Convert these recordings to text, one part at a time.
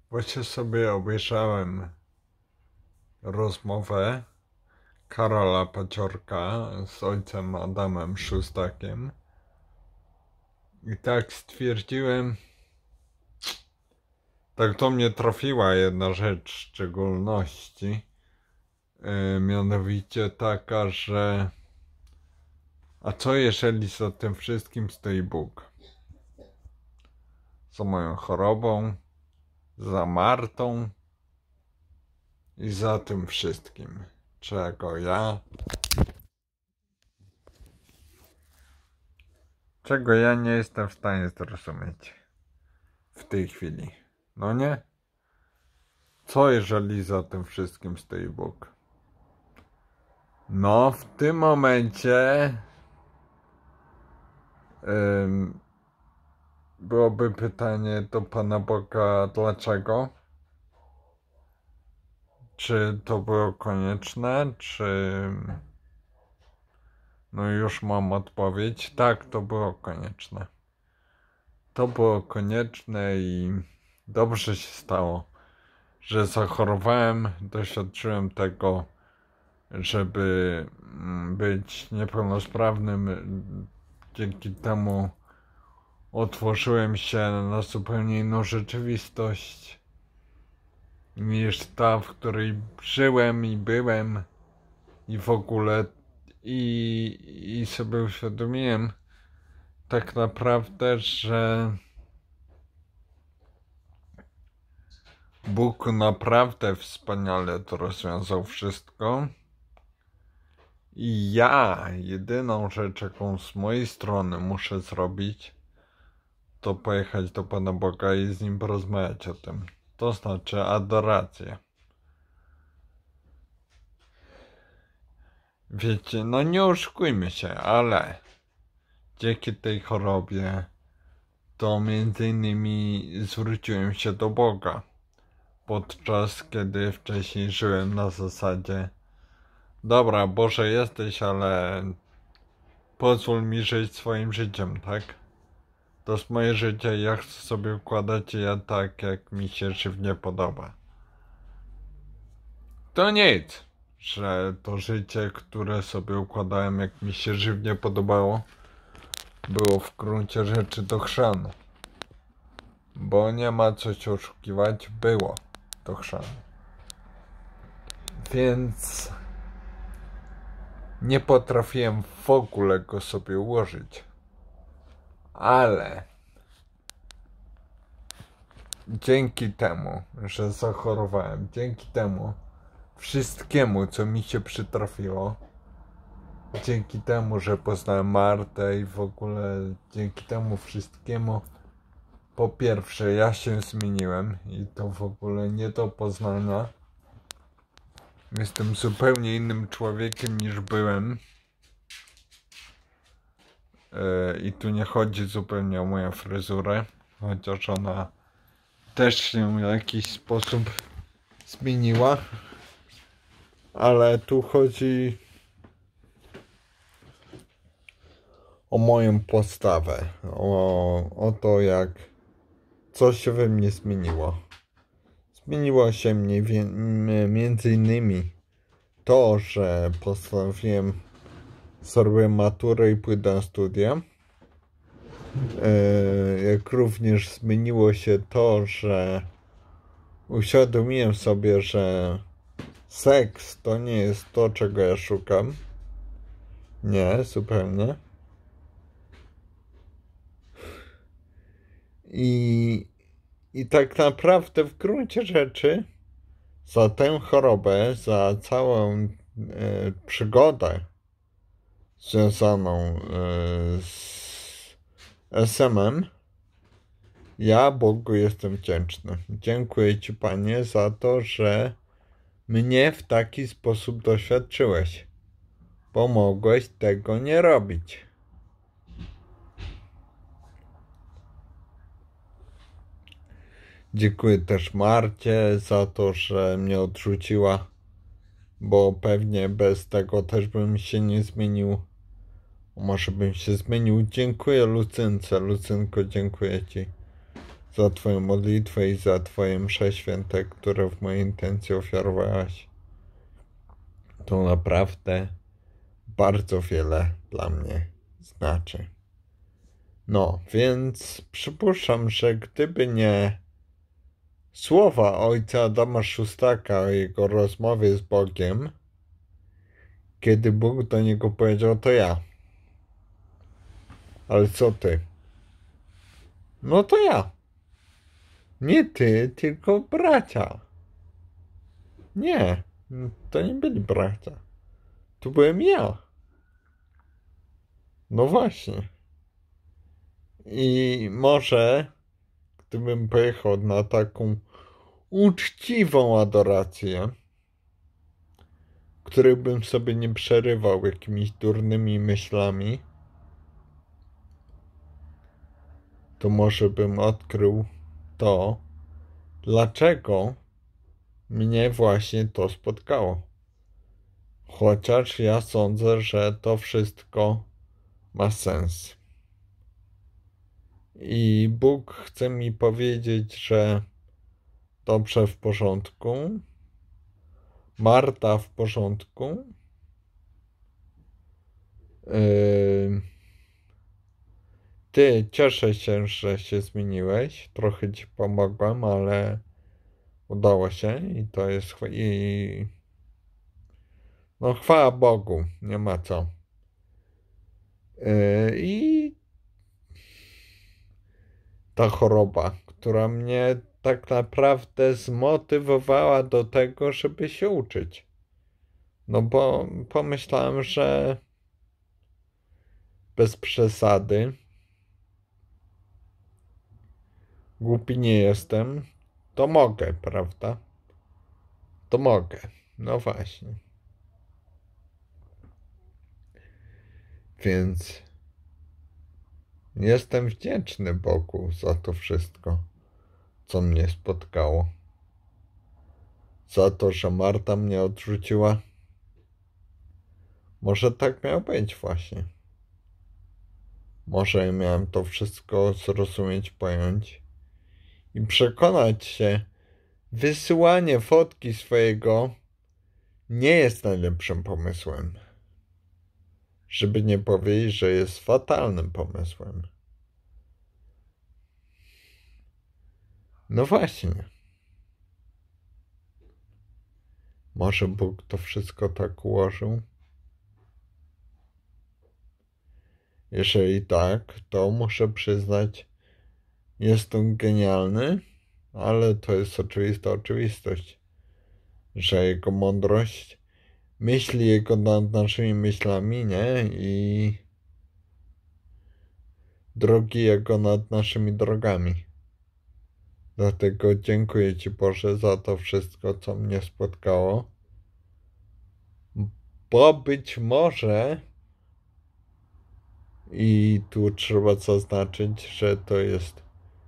Właśnie sobie obejrzałem rozmowę Karola Paciorka z ojcem Adamem Szustakiem i tak stwierdziłem, tak do mnie trafiła jedna rzecz w szczególności, mianowicie taka, że a co jeżeli za tym wszystkim stoi Bóg? Za moją chorobą, za Martą i za tym wszystkim, czego ja nie jestem w stanie zrozumieć w tej chwili. No nie? Co jeżeli za tym wszystkim stoi Bóg? No, w tym momencie byłoby pytanie do Pana Boga, dlaczego? Czy to było konieczne, czy... No już mam odpowiedź. Tak, to było konieczne. To było konieczne i dobrze się stało, że zachorowałem, doświadczyłem tego, żeby być niepełnosprawnym. Dzięki temu otworzyłem się na zupełnie inną rzeczywistość niż ta, w której żyłem i byłem i w ogóle i sobie uświadomiłem tak naprawdę, że Bóg naprawdę wspaniale to rozwiązał wszystko i ja jedyną rzecz, jaką z mojej strony muszę zrobić, to pojechać do Pana Boga i z Nim porozmawiać o tym. To znaczy adorację. Wiecie, no nie oszukujmy się, ale dzięki tej chorobie to między innymi zwróciłem się do Boga, podczas kiedy wcześniej żyłem na zasadzie: dobra, Boże jesteś, ale pozwól mi żyć swoim życiem, tak? To jest moje życie, ja chcę sobie układać je tak, jak mi się żywnie podoba. To nic, że to życie, które sobie układałem, jak mi się żywnie podobało, było w gruncie rzeczy do chrzanu. Bo nie ma co się oszukiwać, było do chrzanu. Więc nie potrafiłem w ogóle go sobie ułożyć. Ale dzięki temu, że zachorowałem, dzięki temu wszystkiemu, co mi się przytrafiło, dzięki temu, że poznałem Martę i w ogóle dzięki temu wszystkiemu, po pierwsze, ja się zmieniłem i to w ogóle nie do poznania. Jestem zupełnie innym człowiekiem niż byłem. I tu nie chodzi zupełnie o moją fryzurę, chociaż ona też się w jakiś sposób zmieniła. Ale tu chodzi o moją postawę, o to, jak coś się we mnie zmieniło. Zmieniło się mnie między innymi to, że postanowiłem zrobić maturę i pójdę na studia. Jak również zmieniło się to, że uświadomiłem sobie, że seks to nie jest to, czego ja szukam. Nie, zupełnie. I tak naprawdę w gruncie rzeczy za tę chorobę, za całą przygodę związaną z SM-em, ja Bogu jestem wdzięczny. Dziękuję Ci, Panie, za to, że mnie w taki sposób doświadczyłeś. Pomogłeś tego nie robić. Dziękuję też Marcie za to, że mnie odrzuciła, bo pewnie bez tego też bym się nie zmienił. Może bym się zmienił. Dziękuję Lucynce. Lucynko, dziękuję Ci za Twoją modlitwę i za Twoje msze święte, które w mojej intencji ofiarowałaś. To naprawdę bardzo wiele dla mnie znaczy. No, więc przypuszczam, że gdyby nie słowa ojca Adama Szustaka o jego rozmowie z Bogiem, kiedy Bóg do niego powiedział, to ja. Ale co ty? No to ja. Nie ty, tylko bracia. Nie, to nie byli bracia. To byłem ja. No właśnie. I może gdybym pojechał na taką uczciwą adorację, której bym sobie nie przerywał jakimiś durnymi myślami, to może bym odkrył to, dlaczego mnie właśnie to spotkało. Chociaż ja sądzę, że to wszystko ma sens. I Bóg chce mi powiedzieć, że dobrze, w porządku, Marta w porządku, ty, cieszę się, że się zmieniłeś, trochę ci pomogłem, ale udało się i to jest no chwała Bogu, nie ma co. I ta choroba, która mnie tak naprawdę zmotywowała do tego, żeby się uczyć. No bo pomyślałem, że bez przesady, głupi nie jestem, to mogę, prawda? To mogę. No właśnie. Więc jestem wdzięczny Bogu za to wszystko, co mnie spotkało. Za to, że Marta mnie odrzuciła. Może tak miało być właśnie. Może miałem to wszystko zrozumieć, pojąć i przekonać się, wysyłanie fotki swojego nie jest najlepszym pomysłem. Żeby nie powiedzieć, że jest fatalnym pomysłem. No właśnie. Może Bóg to wszystko tak ułożył? Jeżeli tak, to muszę przyznać, jestem genialny, ale to jest oczywista oczywistość, że Jego mądrość myśli Jego nad naszymi myślami, nie? I drogi Jego nad naszymi drogami. Dlatego dziękuję Ci, Boże, za to wszystko, co mnie spotkało, bo być może, i tu trzeba zaznaczyć, że to jest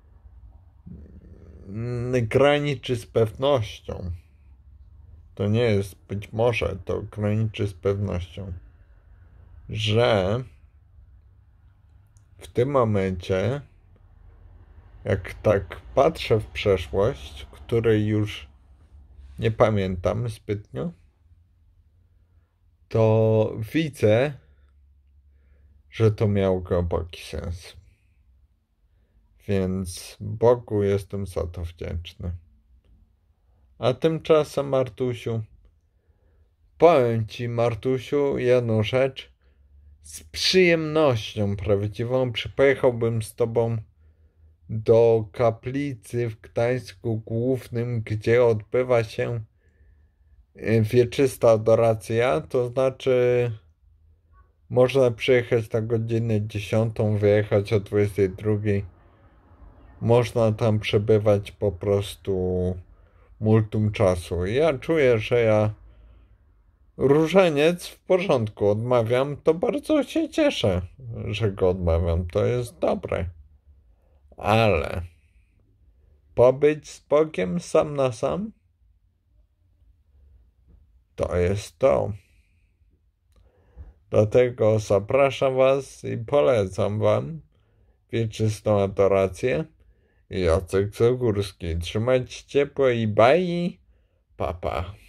graniczy z pewnością. To nie jest być może, to graniczy z pewnością, że w tym momencie, jak tak patrzę w przeszłość, której już nie pamiętam zbytnio, to widzę, że to miało głęboki sens. Więc Bogu jestem za to wdzięczny. A tymczasem, Martusiu, powiem Ci, Martusiu, jedną rzecz. Z przyjemnością prawdziwą pojechałbym z Tobą do kaplicy w Gdańsku Głównym, gdzie odbywa się wieczysta adoracja, to znaczy można przyjechać na godzinę 10, wyjechać o 22. Można tam przebywać po prostu multum czasu. Ja czuję, że ja różaniec w porządku odmawiam, to bardzo się cieszę, że go odmawiam. To jest dobre. Ale pobyć z Bogiem sam na sam, to jest to. Dlatego zapraszam Was i polecam Wam wieczystą adorację. Jacek Zagórski. Trzymajcie ciepło i bye. Pa, pa.